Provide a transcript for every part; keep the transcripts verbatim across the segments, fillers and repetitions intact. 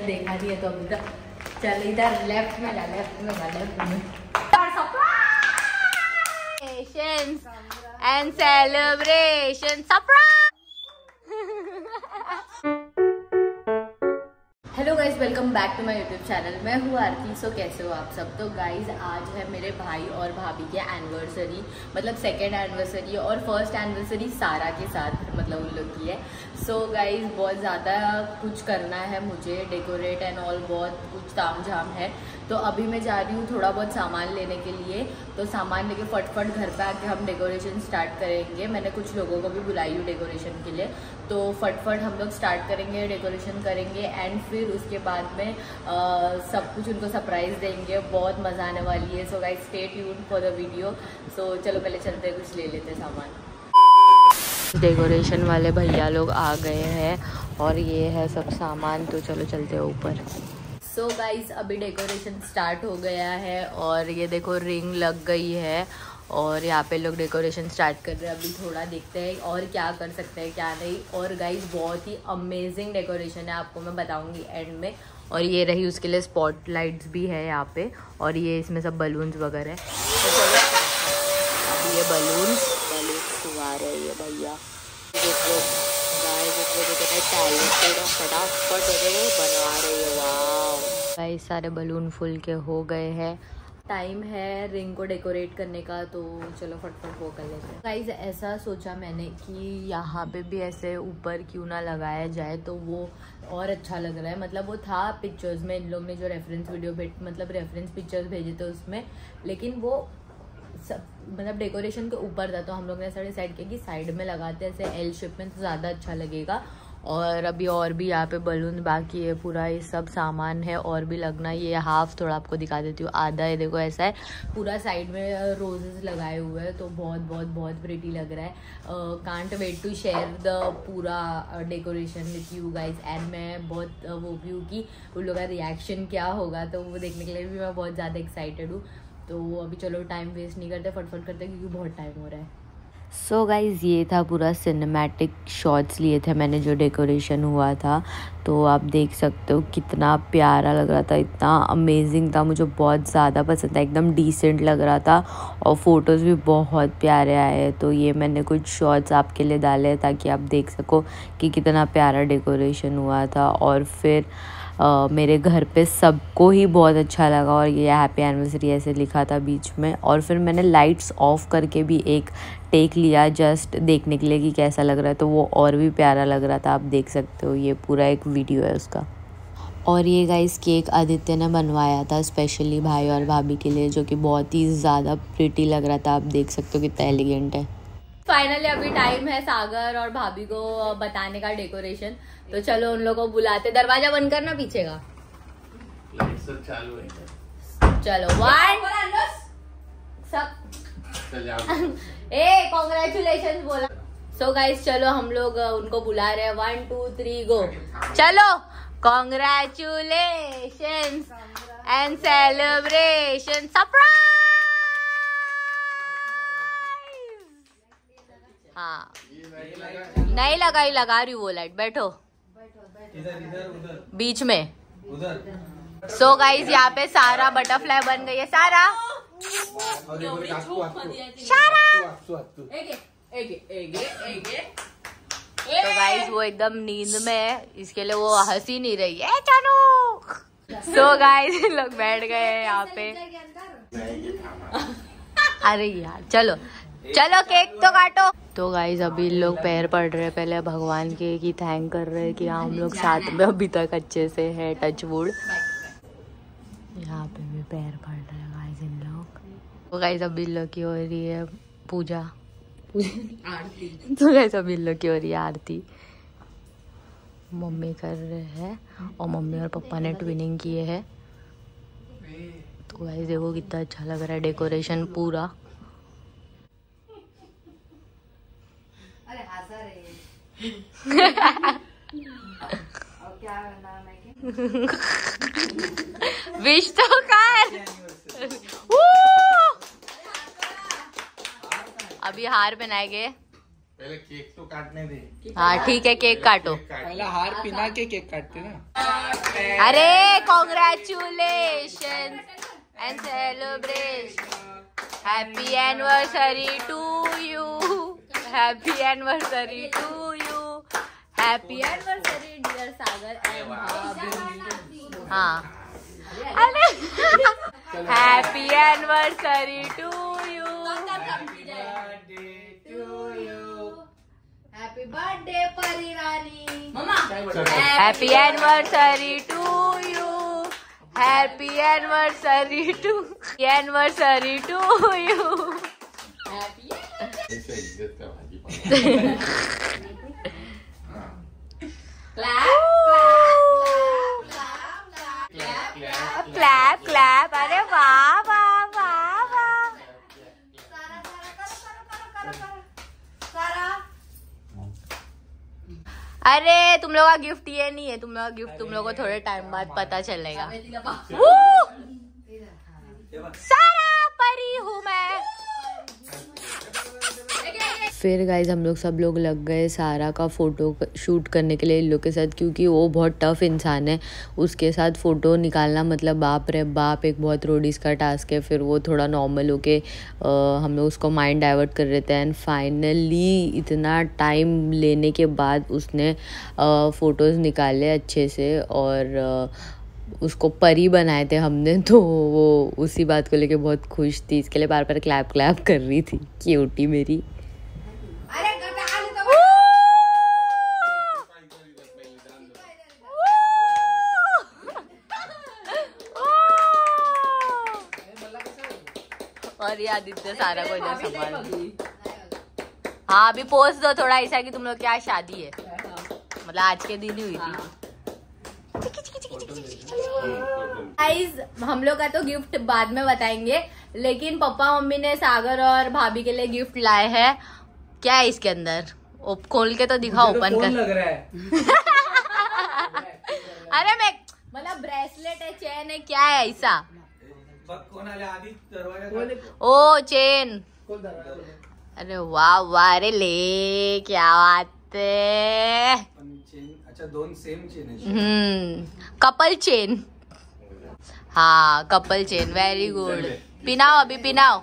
देखा नहीं है तो अभी तक। चल इधर लेफ्ट में जा, लेफ्ट में जा, लेफ्ट में। And celebration surprise. Hello guys, welcome back to my YouTube channel. मैं हूँ आरती। सो कैसे हो आप सब? तो गाइज आज है मेरे भाई और भाभी के एनिवर्सरी, मतलब सेकेंड एनिवर्सरी और फर्स्ट एनिवर्सरी सारा के साथ मतलब उन लोग की है। सो so गाइज बहुत ज़्यादा कुछ करना है मुझे, डेकोरेट एंड ऑल, बहुत कुछ ताम झाम है। तो अभी मैं जा रही हूँ थोड़ा बहुत सामान लेने के लिए। तो सामान लेके फटफट घर पे आके हम डेकोरेशन स्टार्ट करेंगे। मैंने कुछ लोगों को भी बुलाई हूँ डेकोरेशन के लिए, तो फटफट हम लोग स्टार्ट करेंगे, डेकोरेशन करेंगे एंड फिर उसके बाद में आ, सब कुछ उनको सरप्राइज देंगे। बहुत मज़ा आने वाली है। So guys stay tuned for the video. So चलो पहले चलते हैं, कुछ ले लेते हैं सामान। डेकोरेशन वाले भैया लोग आ गए हैं और ये है सब सामान। तो चलो चलते हैं ऊपर। सो so गाइस अभी डेकोरेशन स्टार्ट हो गया है और ये देखो रिंग लग गई है और यहाँ पे लोग डेकोरेशन स्टार्ट कर रहे हैं। अभी थोड़ा देखते हैं और क्या कर सकते हैं क्या नहीं। और गाइस बहुत ही अमेजिंग डेकोरेशन है, आपको मैं बताऊंगी एंड में। और ये रही उसके लिए स्पॉट लाइट्स भी है यहाँ पे, और ये इसमें सब बलून्स वगैरह है। तो चलो अभी ये बलून्स बलून्स उगा रहे हैं ये भैया। टैलेंटेड और फटाफट बनवा रही है। वाह गाइस सारे बलून फुल के हो गए हैं। टाइम है रिंग को डेकोरेट करने का, तो चलो फटफट वो कर लेते हैं। गाइस ऐसा सोचा मैंने कि यहाँ पे भी ऐसे ऊपर क्यों ना लगाया जाए, तो वो और अच्छा लग रहा है। मतलब वो था पिक्चर्स में, इन लोग ने जो रेफरेंस वीडियो भेज मतलब रेफरेंस पिक्चर्स भेजे थे उसमें, लेकिन वो सब मतलब डेकोरेशन के ऊपर था। तो हम लोग ने ऐसा डिसाइड किया कि साइड में लगाते हैं ऐसे एल शेप में, तो ज़्यादा अच्छा लगेगा। और अभी और भी यहाँ पे बलून बाकी है, पूरा ये सब सामान है और भी लगना। ये हाफ थोड़ा आपको दिखा देती हूँ, आधा है देखो ऐसा है। पूरा साइड में रोजेस लगाए हुए हैं, तो बहुत बहुत बहुत प्रिटी लग रहा है। Can't wait to share the पूरा decoration with you guys. And मैं बहुत वो भी हूँ कि उन लोगों का रिएक्शन क्या होगा, तो वो देखने के लिए भी मैं बहुत ज़्यादा एक्साइटेड हूँ। तो अभी चलो टाइम वेस्ट नहीं करते, फटफट करते क्योंकि बहुत टाइम हो रहा है। सो so गाइज़ ये था पूरा सिनेमैटिक शॉट्स लिए थे मैंने जो डेकोरेशन हुआ था। तो आप देख सकते हो कितना प्यारा लग रहा था, इतना अमेजिंग था, मुझे बहुत ज़्यादा पसंद था, एकदम डिसेंट लग रहा था और फ़ोटोज़ भी बहुत प्यारे आए। तो ये मैंने कुछ शॉट्स आपके लिए डाले ताकि आप देख सको कि कितना प्यारा डेकोरेशन हुआ था। और फिर Uh, मेरे घर पे सबको ही बहुत अच्छा लगा और ये हैप्पी एनिवर्सरी ऐसे लिखा था बीच में। और फिर मैंने लाइट्स ऑफ करके भी एक टेक लिया जस्ट देखने के लिए कि कैसा लग रहा है, तो वो और भी प्यारा लग रहा था। आप देख सकते हो ये पूरा एक वीडियो है उसका। और ये गाइस केक आदित्य ने बनवाया था स्पेशली भाई और भाभी के लिए, जो कि बहुत ही ज़्यादा प्रिटी लग रहा था। आप देख सकते हो कितना एलिगेंट है। फाइनली अभी टाइम है सागर और भाभी को बताने का डेकोरेशन, तो चलो उन लोगों को बुलाते। दरवाजा बंद करना पीछे का। चालू है। चलो वन सब ए कॉन्ग्रेचुलेशन बोला। सो गाइस चलो हम लोग उनको बुला रहे हैं। One two three go. चलो कॉन्ग्रेचुलेशन एंड सेलिब्रेशन सरप्राइज। हाँ नहीं लगाई, लगा रही वो लाइट। बैठो इधर इधर उधर बीच में उधर। सो गाइज यहाँ पे सारा बटरफ्लाई बन गई है। सारा तो गाइज वो एकदम नींद में है, इसके लिए वो हंस ही नहीं रही है। चलो सो गाइज लोग बैठ गए हैं यहाँ पे। अरे यार चलो चलो केक तो काटो। तो गाइज अभी लोग पैर पड़ रहे हैं पहले भगवान के, कि थैंक कर रहे हैं कि हाँ हम लोग साथ में अभी तक अच्छे से है, टच वुड। यहाँ पे भी पैर पड़ रहे हैं गाइज इन लोग। तो गाइज अभी लोग की हो रही है पूजा आरती। तो गाइज अभी लोग की हो रही है आरती, मम्मी कर रहे हैं और मम्मी और पापा ने ट्विनिंग किए है। तो गाइज देखो कितना अच्छा लग रहा है डेकोरेशन पूरा। विश तो कर। अभी हार पहनाए गए पहले केक तो काटने दे। हाँ ठीक है, केक काटो। पहले हार पिना के केक काटते ना। अरे congratulation and celebration, happy anniversary to you, happy anniversary to you, happy anniversary dear Sagar and भाभी। हाँ अरे happy anniversary to you, happy birthday Pari रानी। Mumma happy anniversary to you, happy anniversary to anniversary to you. Clap clap, अरे वाह वाह वाह वाह। अरे तुम लोग का गिफ्ट ये नहीं है, तुम लोग का गिफ्ट तुम लोग को थोड़े टाइम बाद पता चलेगा। सारा परी हूँ मैं। फिर गाइज हम लोग सब लोग लग गए सारा का फ़ोटो शूट करने के लिए इन लोग के साथ, क्योंकि वो बहुत टफ इंसान है। उसके साथ फ़ोटो निकालना मतलब बाप रे बाप एक बहुत रोडीज़ का टास्क है। फिर वो थोड़ा नॉर्मल होके हम लोग उसको माइंड डाइवर्ट कर रहे थे एंड फाइनली इतना टाइम लेने के बाद उसने फ़ोटोज़ निकाले अच्छे से और आ, उसको परी बनाए थे हमने। तो वो उसी बात को लेके बहुत खुश थी, इसके लिए बार बार क्लैप क्लैप कर रही थी, क्यूटी मेरी। और ये आदित्य सारा को इधर संभाल। हाँ अभी पोस्ट दो थोड़ा ऐसा कि तुम लोग क्या शादी है, मतलब आज के दिन ही हुई थी। गाइस हम लोग का तो गिफ्ट बाद में बताएंगे, लेकिन पापा मम्मी ने सागर और भाभी के लिए गिफ्ट लाए हैं। क्या है इसके अंदर, खोल के तो दिखाओ, ओपन कर। लग रहा है। अरे मैं मतलब ब्रेसलेट है, चेन है, क्या है ऐसा? ओ चेन, अरे वाह वाह, अरे ले क्या बात है। अच्छा दोन सेम चेन है। हम्म कपल चेन, हाँ कपल चेन, वेरी गुड। पिनाओ अभी पिनाओ।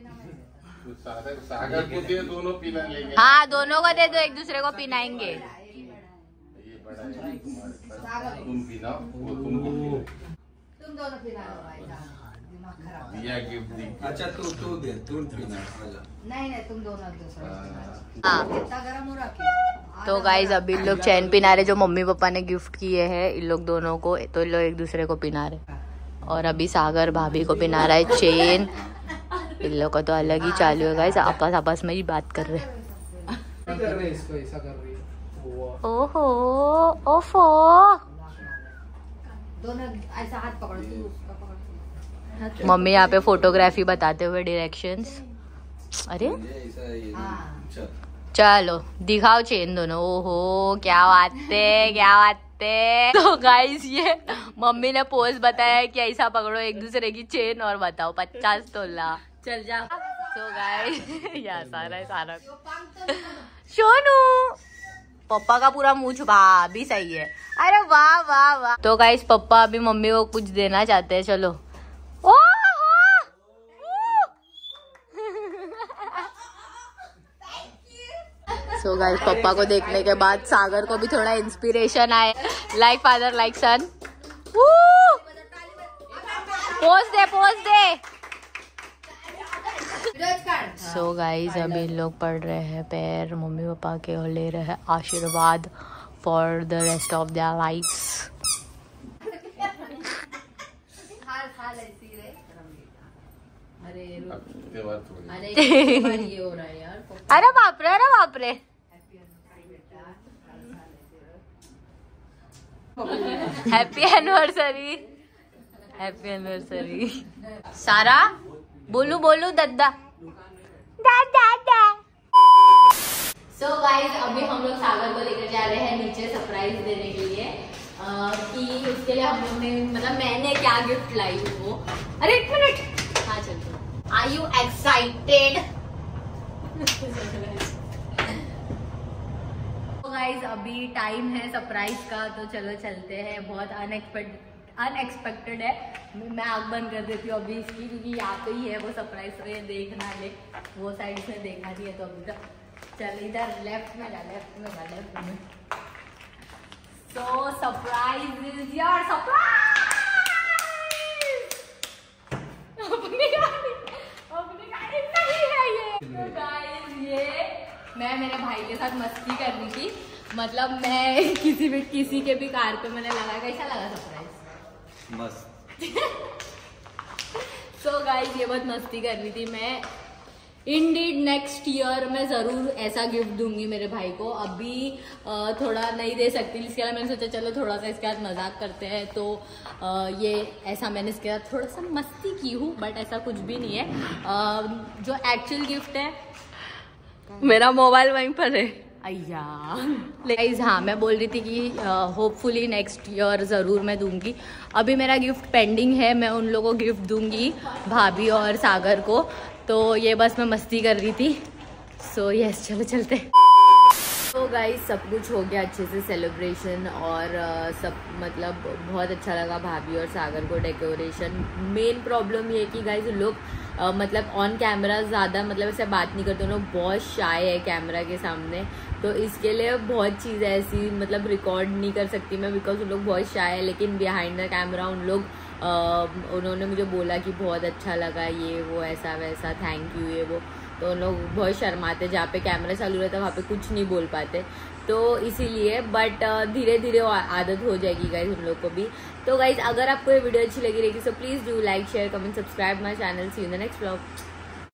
सागर को दे, दोनों पीना लेंगे। हाँ दोनों को दे दो, एक दूसरे को पिनाएंगे। ये बड़ा है तुम्हारे, तुम पीनाओ वो तुमको पीना। तुम दोनों पिलाओ भाई, दिमाग खराब। दिया गिफ्ट दी। अच्छा तू तू दे, तू पीना। नहीं नहीं तुम दोनों दूसरा। हाँ कितना गरम हो रहा है। तो गाइज अभी इन लोग चैन पिना रहे, जो मम्मी पापा ने गिफ्ट किए हैं इन लोग दोनों को, तो इन लोग एक दूसरे को पिना रहे। और अभी सागर भाभी को पिना रहा है चेन। इन लोग का तो अलग ही चालू है गाइज, आपस आपस में ही बात कर रहे। ओहो ओफो, दोनों ऐसा हाथ पकड़ो, तू उसका पकड़। मम्मी यहाँ पे फोटोग्राफी बताते हुए डायरेक्शंस। अरे चलो दिखाओ चेन दोनों। ओहो क्या बात है, क्या बात है। तो गाइस ये मम्मी ने पोज बताया कि ऐसा पकड़ो एक दूसरे की चेन और बताओ पचास तोला। चल जा। तो गाइस यार सारा सारा सोनू पप्पा का पूरा मुंह छुपा भी सही है। अरे वाह वाह वाह। तो गाइस पप्पा अभी मम्मी को कुछ देना चाहते हैं, चलो। ओ सो गाइस पप्पा को देखने के बाद सागर को भी थोड़ा इंस्पिरेशन आए, like father like son. Pose दे पोज दे। सो गाइस अभी लोग पढ़ रहे हैं पैर मम्मी पापा के और ले रहे हैं आशीर्वाद for the rest of their lifes. अरे बाप रे, अरे बाप रे। Happy anniversary, happy anniversary. Sara बोलू बोलू दद्दा दादा। सो गाइस अभी हम लोग सागर को लेकर जा रहे हैं नीचे सरप्राइज देने के लिए, आ, कि उसके लिए हम लोग ने मतलब मैंने क्या गिफ्ट लाई हूँ वो। अरे एक मिनट, हाँ चलते। Are you excited? गाइज अभी टाइम है सरप्राइज का, तो चलो चलते हैं। बहुत अनएक्सपेक्टेड अनएक्सपेक्टेड है। मैं आँख बंद कर देती हूँ अभी इसकी, क्योंकि यहाँ पे ही है वो सरप्राइज, तो ये देखना ले, वो साइड से देखना नहीं है तो अभी तक। चल इधर लेफ्ट में जा, लेफ्ट में जा, लेफ्ट में। So surprise is your surprise. अपनी गाड़ी अपनी गाड़ी नहीं है ये। तो गाइस ये मैं मेरे भाई के साथ मस्ती कर रही थी, मतलब मैं किसी भी किसी के भी कार पे मैंने लगाया। कैसा लगा सरप्राइज? मस्त। सो गाइस ये बहुत मस्ती कर रही थी मैं। इंडीड नेक्स्ट ईयर मैं ज़रूर ऐसा गिफ्ट दूंगी मेरे भाई को। अभी थोड़ा नहीं दे सकती, इसके बाद मैंने सोचा चलो थोड़ा सा इसके साथ मजाक करते हैं, तो ये ऐसा मैंने इसके साथ थोड़ा सा मस्ती की हूँ, बट ऐसा कुछ भी नहीं है। जो एक्चुअल गिफ्ट है, मेरा मोबाइल वहीं पर है अय्या। गाइस हाँ, मैं बोल रही थी कि होपफुली नेक्स्ट ईयर ज़रूर मैं दूंगी। अभी मेरा गिफ्ट पेंडिंग है, मैं उन लोगों को गिफ्ट दूंगी, भाभी और सागर को। तो ये बस मैं मस्ती कर रही थी। सो so, यस yes, चलो चलते। तो गाइस सब कुछ हो गया अच्छे से सेलिब्रेशन, और uh, सब मतलब बहुत अच्छा लगा भाभी और सागर को डेकोरेशन। मेन प्रॉब्लम ये है कि गाइस लोग uh, मतलब ऑन कैमरा ज़्यादा मतलब ऐसे बात नहीं करते, उन लोग बहुत शाय है कैमरा के सामने, तो इसके लिए बहुत चीज़ें ऐसी मतलब रिकॉर्ड नहीं कर सकती मैं, बिकॉज उन लोग बहुत शाय है। लेकिन बिहाइंड द कैमरा उन लोग Uh, उन्होंने मुझे बोला कि बहुत अच्छा लगा, ये वो ऐसा वैसा, थैंक यू ये वो। तो उन लोग बहुत शर्माते, जहाँ पे कैमरा चालू रहता है वहाँ पे कुछ नहीं बोल पाते, तो इसीलिए। बट धीरे धीरे आदत हो जाएगी गाइज उन लोग को भी। तो गाइज अगर आपको ये वीडियो अच्छी लगी रहेगी, so please do like share comment subscribe my channel. See you in the next vlog.